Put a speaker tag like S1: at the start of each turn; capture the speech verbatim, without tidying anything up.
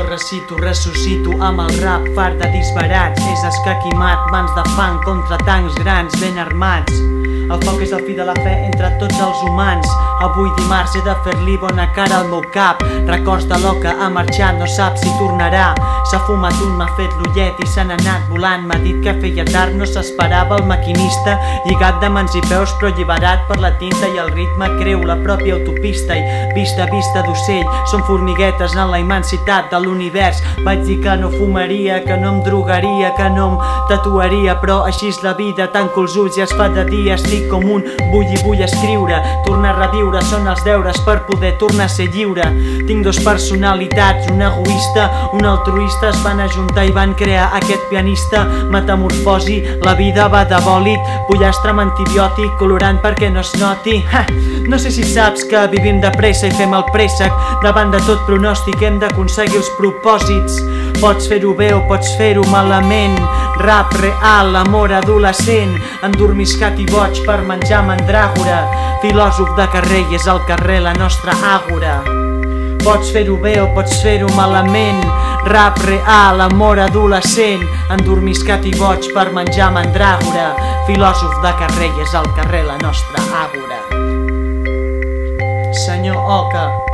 S1: jo recito, ressuscito amb el rap fart de disbarats. És escaquimat, mans de fang contra tancs grans ben armats. El foc és el fi de la fe entre tots els humans. Avui dimarts he de fer-li bona cara al meu cap. Records de l'oca ha marxat, no sap si tornarà. S'ha fumat un, m'ha fet l'ullet i se n'ha anat volant. M'ha dit que feia tard, no s'esperava el maquinista. Lligat de mans i peus però alliberat per la tinta i el ritme creu la pròpia autopista. I vista, vista d'ocell, són formiguetes en la immensitat de l'univers. Vaig dir que no fumaria, que no em drogaria, que no em tatuaria, però així és la vida, tanco els ulls i es fa de dia. Estic com un vull i vull escriure, tornar a reviure són els deures per poder tornar a ser lliure. Tinc dos personalitats, un egoista, un altruista, es van ajuntar i van crear aquest pianista. Metamorfosi, la vida va de bòlit, pollastre amb antibiòtic, colorant perquè no es noti. Ha! No sé si saps que vivim de pressa i fem el préssec, davant de tot pronòstic hem d'aconseguir els propòsits. Pots fer-ho bé o pots fer-ho malament. Rap real, amor adolescent, endormiscat i boig per menjar mandràgora. Filòsof de carrer i és al carrer la nostra àgora. Pots fer-ho bé o pots fer-ho malament. Rap real, amor adolescent, endormiscat i boig per menjar mandràgora. Filòsof de carrer i és al carrer la nostra àgora. Senyor Oca.